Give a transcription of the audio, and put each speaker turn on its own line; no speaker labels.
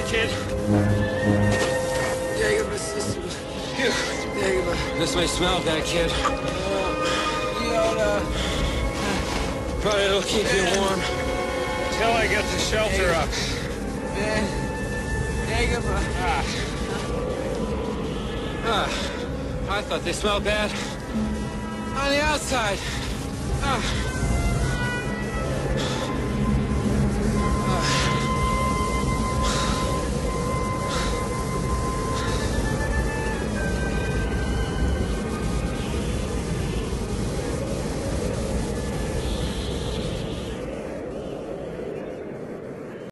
kid. This may smell bad, kid. But it'll keep you warm. Till I get the shelter up. I thought they smelled bad on the outside.